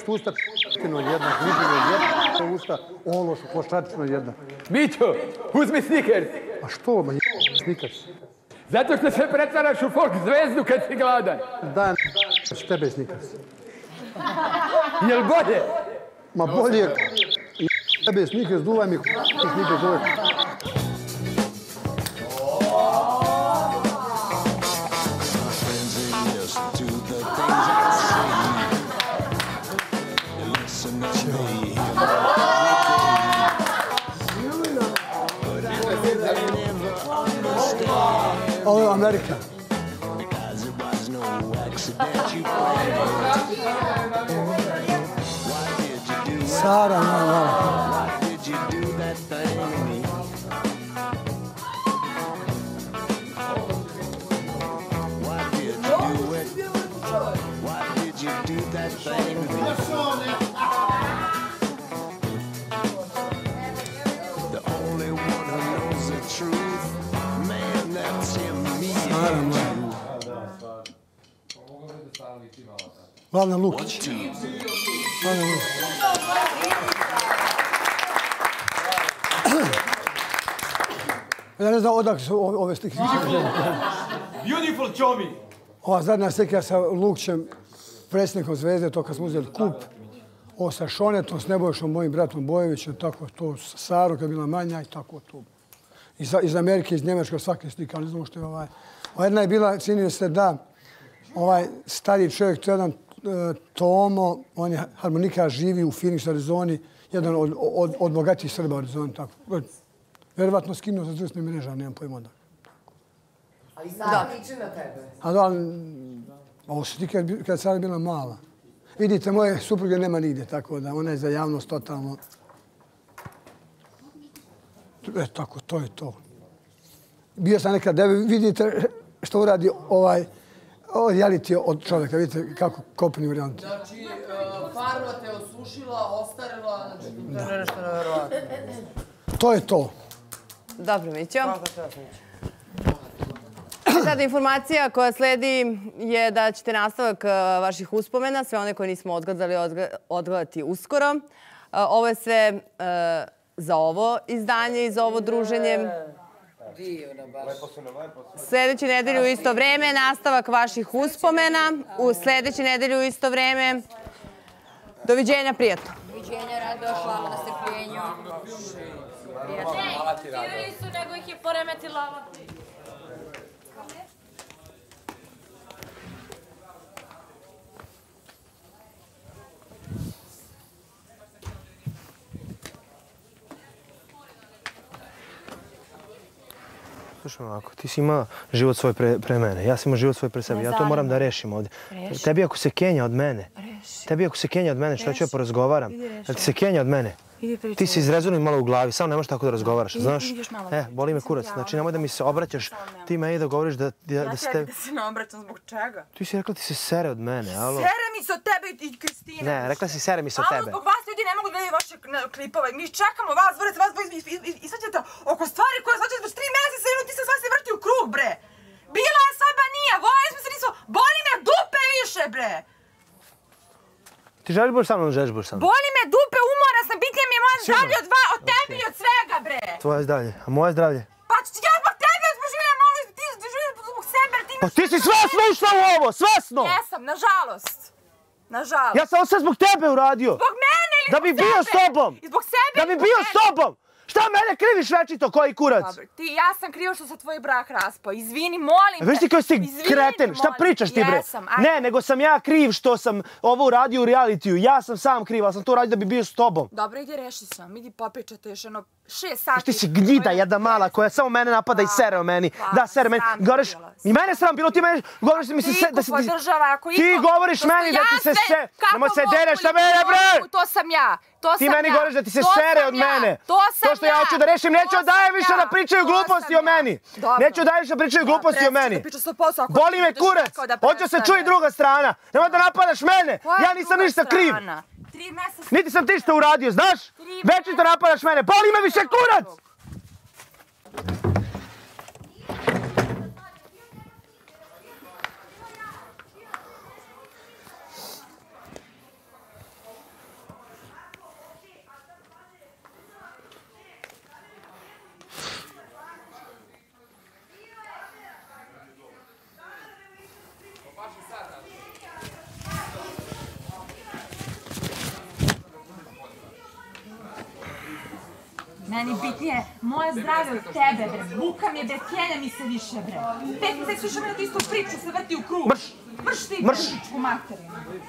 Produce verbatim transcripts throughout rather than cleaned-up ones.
ćete usta p***tino jedna, grižino jedna, usta ološ, košačino jedna. Mićo, uzmi Snickers. A što, ma je Snickers? Zato što se pretvaraš u folk zvezdu kad si gladan. Da, s tebe Snickers. Jel bolje? Ma bolje je tebe Snickers, duvaj mi Snickers, duvaj. Ovo je Amerika. Sara, malo, malo. Vladan Lukić. Vladan Lukić. Ja ne znam odakle su ove slike. Beautiful Chomi. Ova zadnja slika sa Lukićem, predsjednikom Zvezde, to kad smo uzeli kup. Ovo sa Šonetom, s Nebojšom, mojim bratom Bojevićem, tako to, sa Sarom kad je bila manja i tako to. Iz Amerike, iz Njemačka, svake slike, ali ne znamo što je ovaj. Ova jedna je bila, čini se da, ovaj stariji čovjek, to je jedan Tomo, on je harmonika, živi u Phoenix, Arizoni, jedan od, od, od bogatijih Srba u Arizoni, tako. Vjerovatno skinuo sa društvenih mreža, nemam pojma da. Ali Sara liči na tebe. A da, ovo su ti kad, kad Sara bila mala. Vidite, moje supruge nema nigdje, tako da ona je za javnost totalno. E, tako, to je to. Bio sam nekad, da vidite što uradi ovaj reality od čovjeka, vidite kako kopni u reality. Znači, farba te osušila, ostarila, znači to je nešto nevjerovatno. To je to. Dobro, Mićo. Sada informacija koja sledi je da ćete nastavak vaših uspomena, sve one koje nismo odgledali, odgledati uskoro. Ovo je sve za ovo izdanje i za ovo druženje. Sljedeće nedelje u isto vreme nastavak vaših uspomena. U sljedeće nedelje u isto vreme. Doviđenja, prijatno. Doviđenja, Rado, hvala na strpljenju. Ne, svirali su, nego ih je poremetila ova. Slušaj ovako, ti si imao život svoj pre, pre mene, ja sam imao život svoj pre sebe, ja to moram da rešim ovdje. Reši. Tebi ako se Kenja od mene, reši. Tebi ako se Kenja od mene, što ću ja porazgovaram? Da ti se Kenja od mene, ti si izrezonil malo u glavi, samo ne možeš tako da razgovaraš, znaš? E, boli me kurac, znači nemoj da mi se obraćaš, ti me i da govoriš da... da, da ste... Ja da se ne obraćam zbog čega? Ti si rekla ti se sere od mene, alo? Sere mi se od tebe i Kristina. Ne, rekla si sere mi se od tebe. Alo, zbog vas ljudi ne mogu da gledaju vaše klipove. Mi čekamo vas, dvorec, vas isvaćate oko stvari koje svaćate već tri mjeseca i ti se sve se vrti u krug, bre. Bila je svadba nije, vojeli smo se nismo, boli me dupe više, bre. Ti želiš boš sa mnom, želiš boš sa mnom? Boli me dupe, umora sam, bitnije mi je moje zdravlje od, od tebi i od svega, bre. Tvoje zdravlje, a moje zdravlje? Pa ja zbog tebe živim, malo ti živim zbog sebe, ti imaš... Pa ti si svesno ušla u ovo, svesno! Jesam, nažalost. Nažalost. Ja sam ovo sve zbog tebe uradio. Zbog mene ili da zbog bi bio s tobom. I zbog sebe Da bi bio s tobom. Šta mene kriviš večito, koji kurac? Dobro, ti, ja sam krivo što se tvoj brak raspao. Izvini, molim te. Viš ti koji si kreten, šta pričaš ti bre? Ne, nego sam ja kriv što sam ovo uradio u realitiju. Ja sam sam kriv, ali sam to uradio da bi bio s tobom. Dobro, idi reši sam. Idi popričate još jedno šest sati. Ti si gnjida jedna mala koja samo mene napada i sere o meni. Da, sere meni. Govoriš, i mene sram bilo, ti meni govoriš da mi se se... Ti govoriš meni da ti se se... Nemoj se dereš na mene bre! To sam ja. Ti meni govoriš da ti se sere od mene. To sam ja. To što ja hoću da rešim, neću da dajem više da pričaju gluposti o meni. Neću da dajem više da pričaju gluposti o meni. Boli me kurac. Hoću se čuj druga strana. Nemoj da napadaš mene. Ja nisam ništa kriv. Niti sam ti što uradio, znaš? Večito napadaš mene. Boli me više kurac. Meni bitnije moje zdravlje od tebe, bre. Buka mi je, bre, kenja mi se više, bre. petnaest više minuta istu priču se vrti u krug. Mrš! Mrš ti, Mrš! u materinu.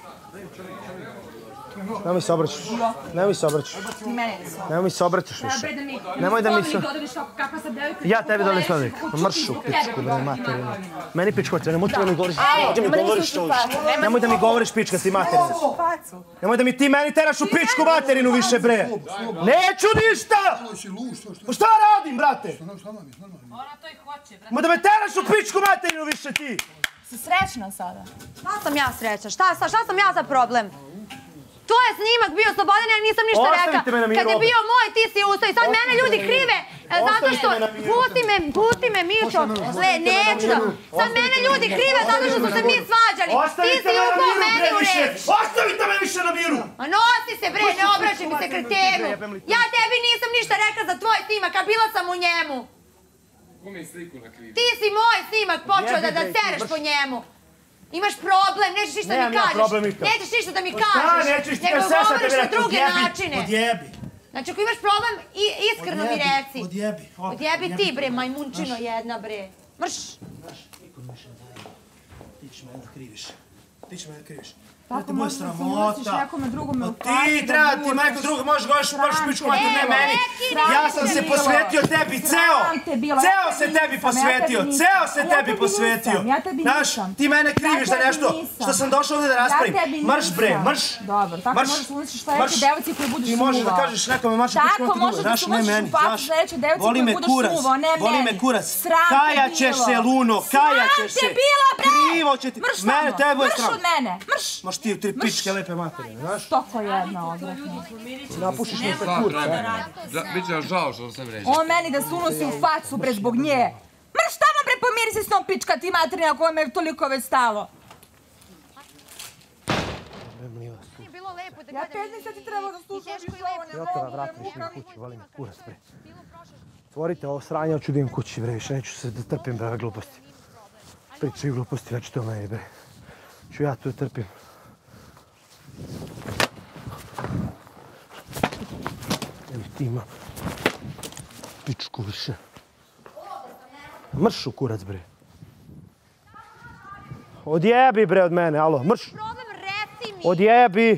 Nemoj se obraćaš. Nemoj se obraćaš. Ti mene ne svoj. Nemoj se obraćaš više. Bre, da mi... Nemoj da mi se... dodališ kakva sam devojka... Ja tebi dolim slovnik. Mršu, pičku, bre, materinu. Meni pičko, nemoj da mi govoriš. Nemoj da mi govoriš to više. Nemoj da mi govoriš pička ti materinu. Nemoj da mi ti meni teraš u pičku materinu više, bre. Neću ništa! Pa šta radim, brate? Ona to i hoće, brate. Ma da me teraš u pičku materinu više ti! Si srećna sada? Šta sam ja sreća? Šta, šta sam ja za problem? To je snimak bio Slobodan, ja nisam ništa rekla. Ostavite me na miru, Kad je opet. bio moj, ti si ustao i sad mene ljudi krive. e, Zato Ostavite što, me na miru, pusti me, pusti me, Mišo. Le, neću da. Sad mene ljudi krive zato što su se mi svađali. Ti Ostavite si me na upao miru, meni bre, u više! reč. Ostavite me više na miru! Ma nosi se bre, ne obraćaj mi se kretenu. Ja tebi nisam ništa rekla za tvoj snimak, a bila sam u njemu. Ti si moj snimak počeo da, da tereš po njemu. Imaš problem, nećeš ništa Nemam mi ja kažeš. problem nikad. Nećeš ništa da mi Šta kažeš. nećeš ti Nego kad sve sam govoriš tebi na rekao? druge Odjebi, načine. odjebi. Znači ako imaš problem, i, iskreno mi reci. Odjebi, odjebi. Odjebi ti bre, majmunčino jedna bre. Mrš. Ti ćeš mene da kriviš. Ti ćeš mene da kriviš. Tako možeš da se nosiš nekome drugome u facu. Ti treba, ti neko drugo možeš goviš baš pičku mater, ne meni. Ja sam se posvetio tebi, ceo, ceo se tebi posvetio, ceo se tebi posvetio. Znaš, ti mene kriviš za nešto što sam došao ovdje da raspravim. Marš bre, marš. Dobro, tako možeš da uzmišljaš šta reći devojci koju budeš smuvao. Ti možeš da kažeš nekome marš pičku mater, tako možeš da se uložiš u facu da reći devojci koju budeš smuvao, ne meni. Boli me kurac, kajaćeš se Luno, kajaćeš se. Sram te bila bre! Krivo će ti, Mrš mene vamo, tebe je mrš sram. od mene, mrš! Maš ti tri pičke lepe materine, znaš? Toko jedna odvratna. Napušiš me sa kurca. Biće žao što sam reći. On meni da se unosi u facu bre zbog nje. Mrš tamo bre, pomiri se s tom pička ti materina koja me je toliko već stalo. Nije bilo lepo da Ja petnaest sati trebao da slušam više ovo, ne Ja te mogu, vratiš ne mi mogu. kući, volim kurac bre. Otvorite ovo sranje, hoću da im kući bre, više neću se da trpim bre ove gluposti. Pričaju gluposti već to o meni bre. Ću ja tu da trpim. Evo ti ima pičku više. Mrš u kurac bre. Odjebi bre od mene, alo, mrš. problem, reci mi. Odjebi.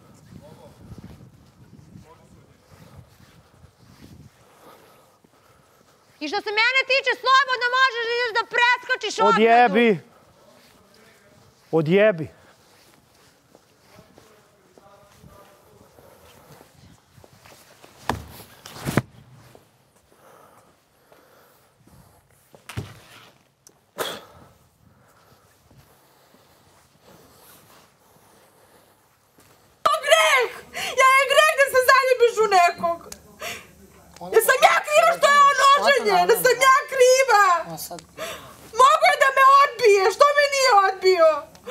I što se mene tiče, slobodno možeš da ideš da preskočiš odmah. Odjebi. Odjebi. Greh! Ja je greh da se zaljubiš u nekog. Da sam ja kriva što je on oženjen, da sam ja kriva. Mogu je da me odbije, što me nije odbio?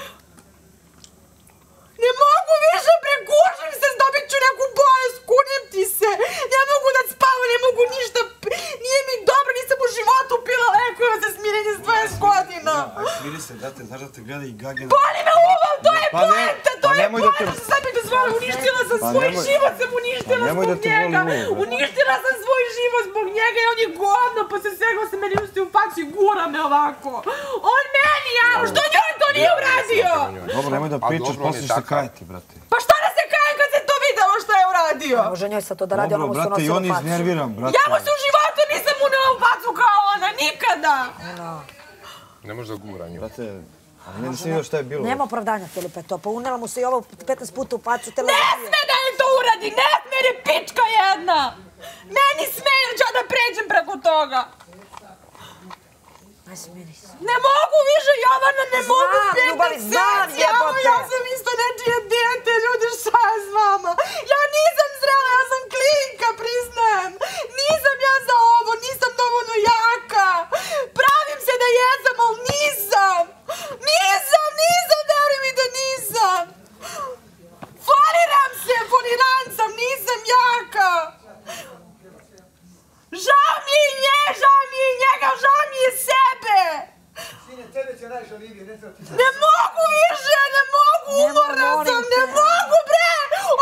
Ne mogu više, prekušim se, dobit ću neku bolest, kunim ti se. Ne mogu da spavam, ne mogu ništa, nije mi dobro, nisam u životu pila lekova za smirenje s dvadeset godina. Smiri se, brate, znaš da te gleda i Gagina. Boli me uval, to je Pa ne, poenta, to pa je nemoj da te- poenta što sam mi dozvala, uništila sam Pa svoj nemoj- život, sam uništila Pa nemoj zbog da te boli njega. uvo, brate. Uništila sam svoj život zbog njega i on je govno, posle svega se meni usti u facu i gura me ovako. On meni, ja, što njoj to nije uradio? Dobro, nemoj da pričaš, dobro, on je poslije ćeš se takav. kajati, brate. Pa šta da se kajem kad se to videlo što je uradio? Može njoj sad to da radi, ona Dobro, mu se brate, i unosila on u facu. iznerviram, brate. Ja mu se u životu nisam unela u facu kao ona, nikada. Ne može da gura nju. Brate, ali ne nisam vidio šta je bilo. Nema opravdanja, Filipe, to. Pa unela mu se i ovo petnaest puta u facu. Tela Ne sme da je to uradi, ne sme jer je pička jedna. Meni sme jer ću ja da pređem preko toga. Aj, smiri se. Ne mogu više, Jovana, ne mogu Znam, ljubavi, petnaest znam, sati, evo, jebote. ja sam isto nečije dijete, ljudi, šta je s vama? Ja nisam zrela, ja sam klinka, priznajem. Nisam ja za ovo, nisam dovoljno jaka. Pravim se da jesam, ali nisam. Nisam, nisam, veruj mi da nisam. Foliram se, foliran sam, nisam jaka. Žao mi je nje, žao mi je njega, žao mi je sebe. Ne mogu više, ne mogu, umorna sam, ne mogu bre!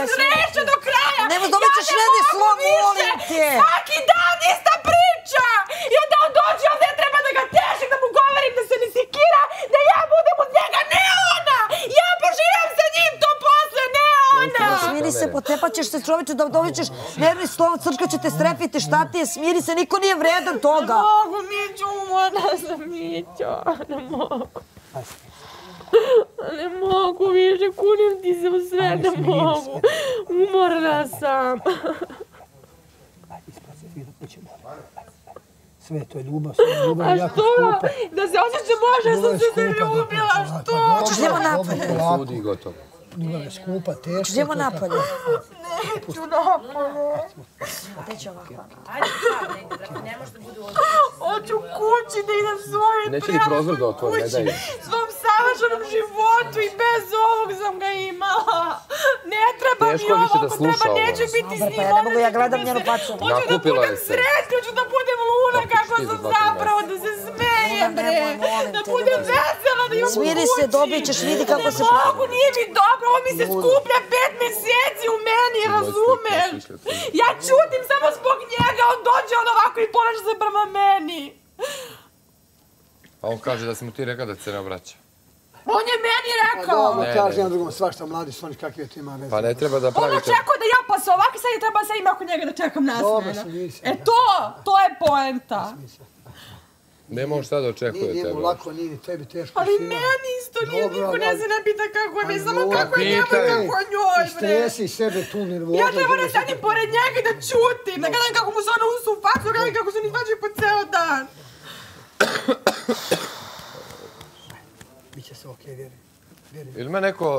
reše do kraja. Nemo, dobit ćeš redni slom, molim te. Svaki dan ista priča. I onda on dođe ovdje, treba da ga tešim, da mu govorim da se ne sikira, da ja budem uz njega, ne ona. Ja poživim sa njim to posle, ne ona. Smiri se, potepat ćeš se čovječu, da dobit ćeš nervni slom, crka će te strepiti, šta ti je, smiri se, niko nije vredan toga. Ne mogu, Mićo, umorna sam, Mićo, ne mogu. Ne mogu više, kunim ti se u sve, ne mogu. Umorna sam. Sve to je ljubav, sve je ljubav, jako skupa. A što? Da se osjećam može, sam se zaljubila, što? Hoćeš njemo napolje? Sudi i gotovo. Ljubav je skupa, teška. Hoćeš njemo napolje? Neću napolje. Neće ovako. Ajde, sad negdje, brate, ne može da bude ovdje. Hoću kući da idem svojim Neće ni prozor da otvori, ne daj. Svom savršenom životu i bez ovog sam ga imala. Ne treba mi ovo, ako treba, neću biti s njim. Ja ne mogu, ja gledam njenu pacu. Hoću da budem sretna, hoću da budem luna kako sam zapravo, da se smejem, bre. Da budem vesela, da imam kući. Smiri se, dobit ćeš, vidi kako se... Ne mogu, nije mi dobro, ovo mi se skuplja pet mjeseci u meni, razumeš? Ja čutim samo zbog njega, on dođe on ovako i ponaša se prema meni. A on kaže da si mu ti rekao da se ne obraća. On je meni rekao. Dobro, kaže jedan drugom svašta, mladi su oni kakve to ima veze. Pa ne treba da On pravite... očekuje da ja pa se ovako sad i treba sad ima oko njega da čekam nasmijena. E to, to je poenta. Ne može šta da očekuje Nije njemu tebe. lako, nije ni tebi teško. Ali meni isto nije, niko ne se ne pita kako je, samo kako je njemu i kako je njoj, bre. Stresi sebe tu nervozu. Ja treba da sedim pored njega i da čutim, da gledam kako mu se ono usu u facu, da gledam kako se oni svađaju po ceo dan. Biće se okej, vjerujem. Ili me neko...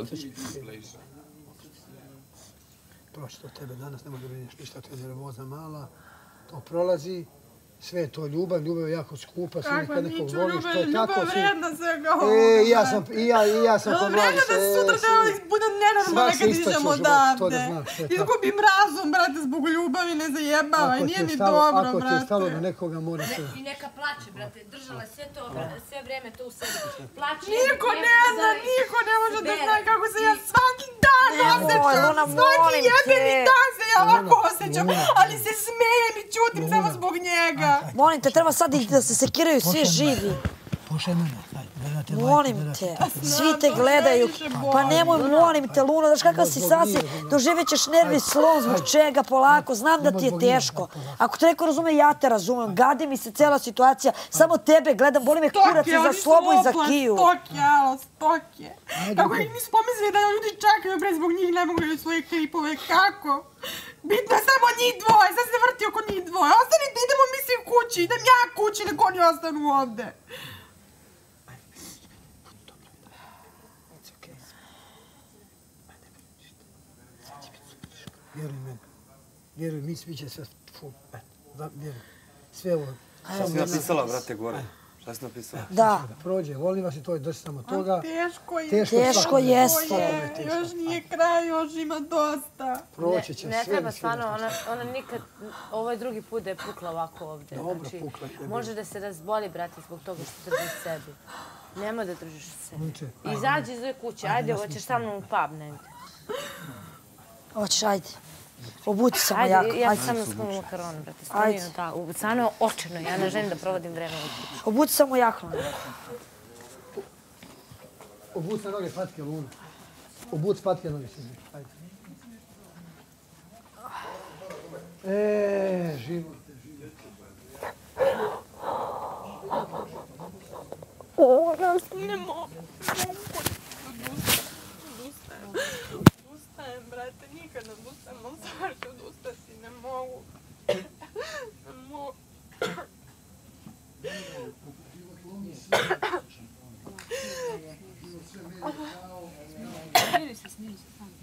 Proći to tebe danas, ne može da brineš ništa, to je nervoza mala, to prolazi. Sve je to ljubav, ljubav je jako skupa, svi nekad nekog voliš, to je tako. Ljubav vredna svega ovoga. E, i ja sam, i ja, i ja sam ko mladi se... Vredna da sutra treba budem nenormalna kad iđem odavde. Izgubim razum, brate, zbog ljubavi, ne zajebavaj, nije mi dobro, brate. Ako ti je stalo do nekoga, mora se... I neka plače, brate, držala je sve to, sve vreme to u sebi. Plače. Niko ne zna, niko ne može da zna kako se ja svaki dan osjećam. Svaki jedini dan se ja ovako osjećam, ali se smejem i čutim samo zbog njega. Molim te, treba sad da se sekiraju svi živi. Pošaj mene, molim te, svi te gledaju. Pa nemoj, molim te, Luna, daš kakav si sasi, doživjet ćeš nervni slom, zbog čega, polako, znam da ti je teško. Ako te neko razume, ja te razumem, gadi mi se cela situacija, samo tebe gledam, boli me kurac i za slobu i za kiju. Stok je, alo, stok je. Kako ih nisu pomislili da ljudi čekaju, bre, zbog njih ne mogu vidjeti svoje klipove, kako? Bitno je samo njih dvoje, sad se vrti oko njih dvoje. Ostanite, idemo mi svi kući, idem ja kući, nek oni ostanu ovde. Vjeruj meni, vjeruj, mi svi će sve, vjeruj, sve ovo. Šta si napisala, brate, gore? Šta si napisala? Da. Prođe, volim vas i to je dosta samo toga. Teško je. Teško jeste. Još nije kraj, još ima dosta. Proći će sve. Ne treba stvarno, ona nikad, ovo je drugi put da je pukla ovako ovdje. Dobro, pukla je. Može da se razboli, brate, zbog toga što držiš sebi. Nemoj da držiš sebi. Izađi iz ove kuće, ajde, hoćeš sa mnom u pub negdje. Hoćeš, ajde. Obuci samo jako. Ajde, ja sam na skonu makaronu, brate. Stani na ta. Stvarno je očeno, ja ne želim da provodim vreme u kući. Obuci samo jako. Obuci na noge patke, Luna. Obuci patke na noge se. Ajde. Eee, živote, živote. O, ja ne mogu. Odustajem, brate, nikad ne odustajem, ali stvarno ću odustati, ne mogu. Ne mogu. Smiri se, smiri se, samo.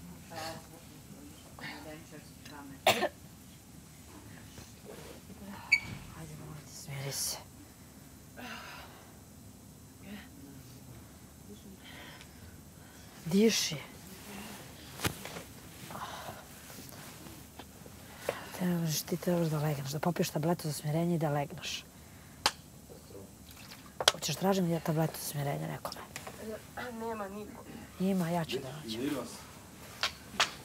Ajde, molim te, smiri se. Diši. Ti trebaš da legneš, da popiješ tabletu za smirenje i da legneš. Hoćeš tražim ja tabletu za smirenje nekome? Nema niko. Ima, ja ću da nađem.